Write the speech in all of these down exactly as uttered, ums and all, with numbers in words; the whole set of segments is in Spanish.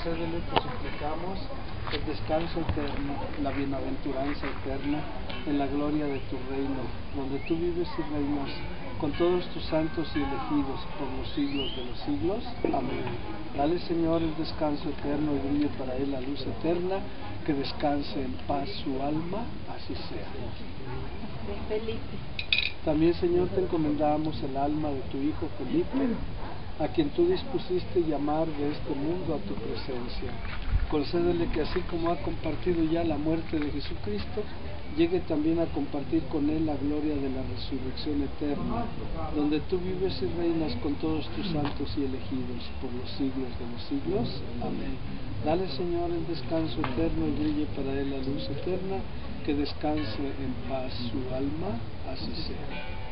concédele, te suplicamos, el descanso eterno, la bienaventuranza eterna, en la gloria de tu reino, donde tú vives y reinas con todos tus santos y elegidos por los siglos de los siglos. Amén. Dale, Señor, el descanso eterno y brille para él la luz eterna, que descanse en paz su alma, así sea. Felipe. También, Señor, te encomendamos el alma de tu hijo Felipe, a quien tú dispusiste llamar de este mundo a tu presencia. Concédele que así como ha compartido ya la muerte de Jesucristo, llegue también a compartir con él la gloria de la resurrección eterna, donde tú vives y reinas con todos tus santos y elegidos por los siglos de los siglos. Amén. Dale, Señor, el descanso eterno y brille para él la luz eterna, que descanse en paz su alma, así sea.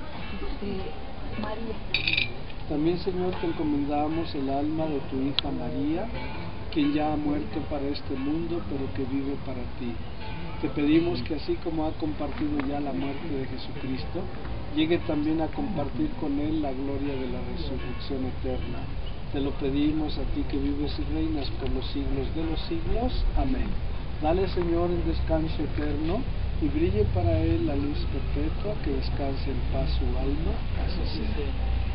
María. También, Señor, te encomendamos el alma de tu hija María, quien ya ha muerto para este mundo, pero que vive para ti. Te pedimos que así como ha compartido ya la muerte de Jesucristo, llegue también a compartir con él la gloria de la resurrección eterna. Te lo pedimos a ti que vives y reinas por los siglos de los siglos. Amén. Dale, Señor, el descanso eterno y brille para él la luz perpetua, que descanse en paz su alma, así sea.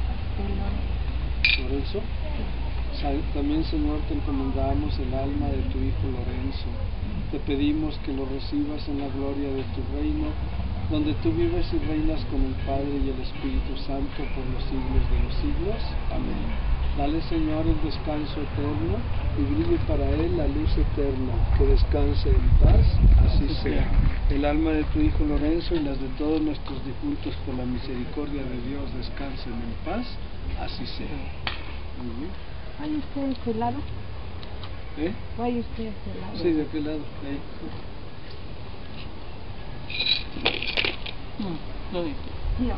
Lorenzo. También, Señor, te encomendamos el alma de tu hijo Lorenzo. Te pedimos que lo recibas en la gloria de tu reino, donde tú vives y reinas con el Padre y el Espíritu Santo por los siglos de los siglos. Amén. Dale, Señor, el descanso eterno y brille para él la luz eterna, que descanse en paz, así sea. El alma de tu hijo Lorenzo y las de todos nuestros difuntos, por la misericordia de Dios, descansen en paz, así sea. Muy bien. ¿Hay usted de este lado? ¿Eh? ¿O hay usted de este lado? Sí, ¿de qué lado? Ahí. No, no. No.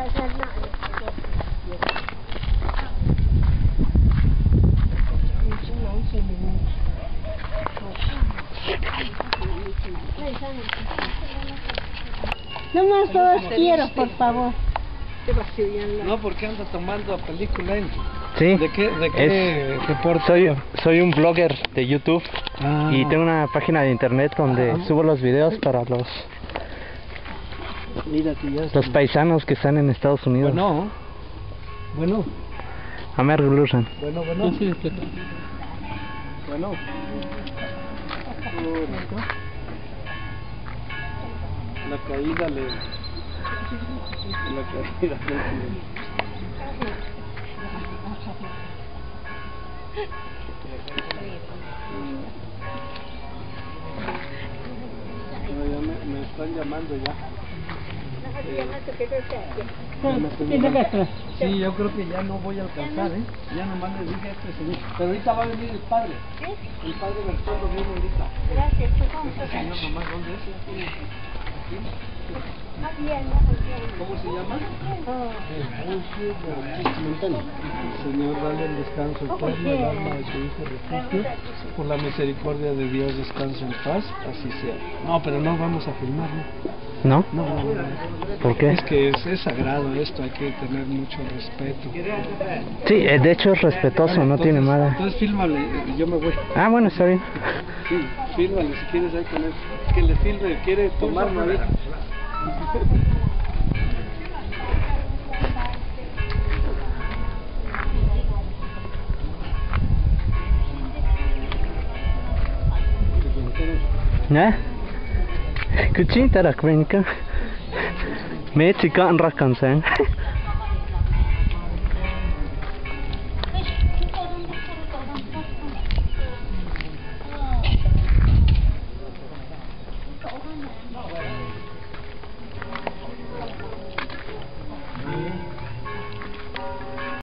No más dos quiero, por favor. No, porque anda tomando película en... Sí. ¿De qué, de qué Es- reporte? Soy, soy un blogger de YouTube Ah. y tengo una página de internet donde Ah. subo los videos para los, Mira que ya está. los paisanos que están en Estados Unidos. Bueno, bueno, Amer Gulusan. bueno, bueno. Bueno. La caída le... La caída le... No, ya me, me están llamando ya. Sí, yo creo que ya no voy a alcanzar, ¿eh? Ya nomás le dije a este señor. Pero ahorita va a venir el padre. El padre Bertoldo viene ahorita. Gracias, Este señor nomás, ¿dónde es? Aquí. ¿Cómo se llama? Señor, dale el descanso eterno, el alma de su hijo refugio. Por la misericordia de Dios, descansa en paz, así sea. No, pero no vamos a filmarlo. ¿No? No, no, no. ¿Por qué? Es que es, es sagrado esto, hay que tener mucho respeto. Sí, eh, de hecho es respetuoso, Bueno, no tiene entonces- mala. Entonces fílmale, yo me voy. Ah, bueno, está bien. Sí, fílmale si quieres ahí con él. Que le filme, quiere tomarlo ahí. ¿Eh? Kucing tarak benika. Me chica en rakan sang.